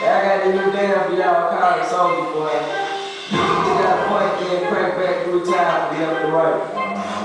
I got the new damn for y'all, call it soldier boy. You got a point, then crank back 3 times, left to right.